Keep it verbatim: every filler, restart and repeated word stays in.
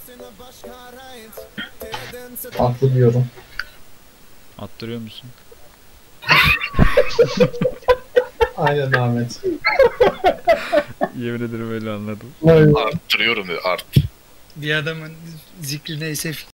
Atlı diyorum. Attırıyor musun? Aynen Ahmet. Yemin ederim öyle anladım. Vay. Arttırıyorum dedi, art. Bir adamın zikri neyse